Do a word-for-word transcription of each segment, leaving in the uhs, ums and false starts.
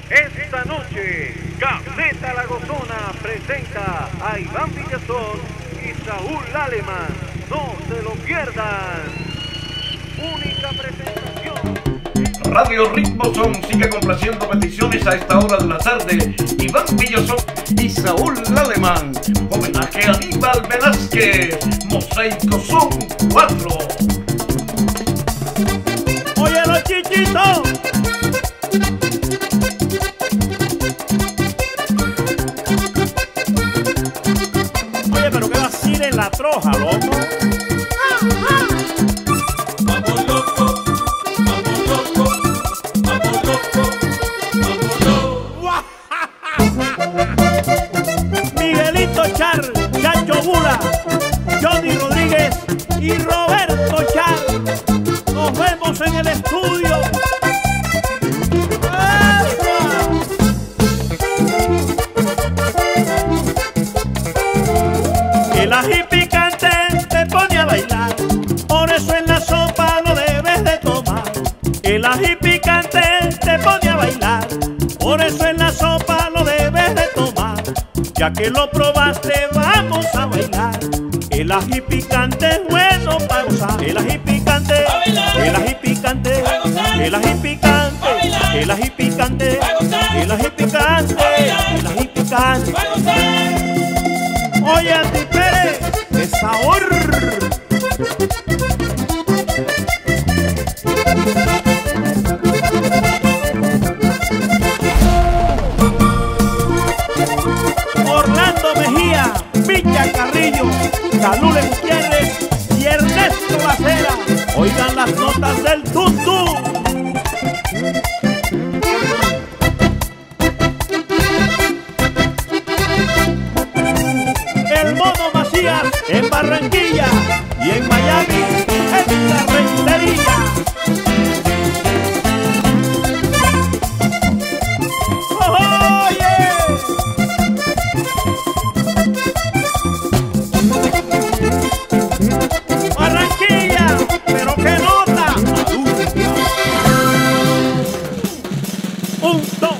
Esta noche, Gaceta La Gozona presenta a Iván Villazón y Saúl Alemán. No se lo pierdan. Única presentación. Radio Ritmo Son sigue complaciendo peticiones a esta hora de la tarde. Iván Villazón y Saúl Alemán. Homenaje a Aníbal Velázquez. Mosaico Son cuatro. Oye los chichitos. Oye, pero que vacile en la troja, loco. Vamos loco, vamos loco, vamos loco, vamos loco. Miguelito Char, Chacho Bula, Johnny Rodríguez y Roberto Char. Nos vemos en el estudio. El ají picante te pone a bailar, por eso en la sopa lo debes de tomar. El ají picante te pone a bailar, por eso en la sopa lo debes de tomar. Ya que lo probaste, vamos a bailar. El ají picante es bueno para gozar. El ají picante, el ají picante, el ají picante, el ají picante, el ají picante, el ají picante. Oye, Andy Pérez, de sabor. Orlando Mejía, Villa Carrillo, Calule Gutiérrez y Ernesto Lacera. Oigan las notas del tutú. El Mono Macías en Barranquilla y en Miami en la Rentería. ¡Oye! Barranquilla, pero qué nota. Un, dos.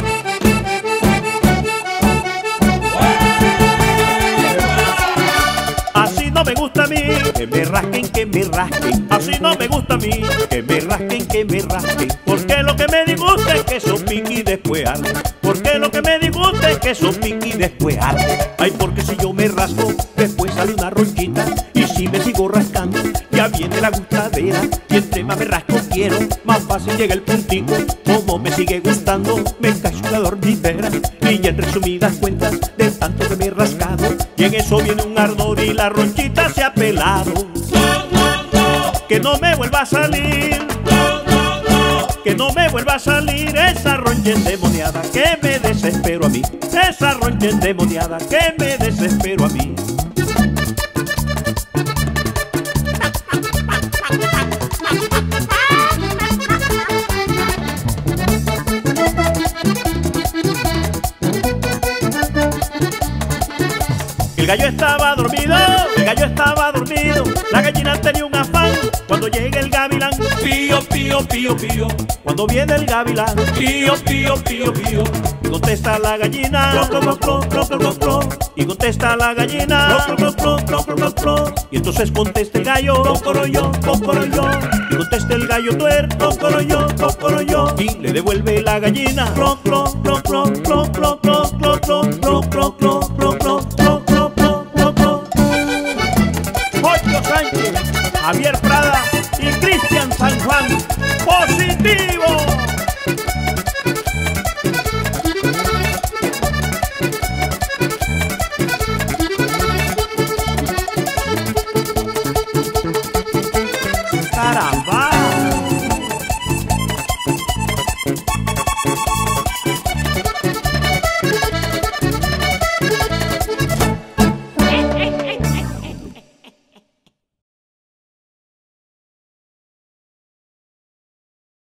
Así no me gusta a mí, que me rasquen, que me rasquen. Así no me gusta a mí, que me rasquen, que me rasquen. Porque lo que me disgusta es que eso pique y después arde. Porque lo que me disgusta es que eso pique y después arde. Ay, porque si yo me rasco, después sale una ronchita. Y si me sigo rascando, ya viene la gustadera. Y entre más me rasco quiero, más fácil llega el puntito. Como me sigue gustando, me cae una dormidera. Y ya en resumidas cuentas, de tanto que me he rascado, y en eso viene un ardor y la ronchita se ha pelado. No, no, no. Que no me vuelva a salir, No, no, no. que no me vuelva a salir esa roncha endemoniada que me desespero a mí. Esa roncha endemoniada que me desespero a mí. El gallo estaba dormido, el gallo estaba dormido. La gallina tenía un afán cuando llega el gavilán. Pío, pío, pío, pío. Cuando viene el gavilán, Pío, pío, pío, pío. y contesta la gallina, clo, clo, clo, clo, clo, clo, clo. Y contesta la gallina, clo, clo, clo, clo, clo, clo, clo. Y entonces contesta el gallo, cocoroyo, cocoroyo. Y contesta el gallo tuer, cocoroyo, cocoroyo. Y le devuelve la gallina, clo, clo, clo, clo, clo, clo, clo, clo, clo, clo, clo, clo, clo, clo, clo, clo, clo, clo. Jocho Sánchez, Javier Prada y Cristian San Juan. ¡Positivo!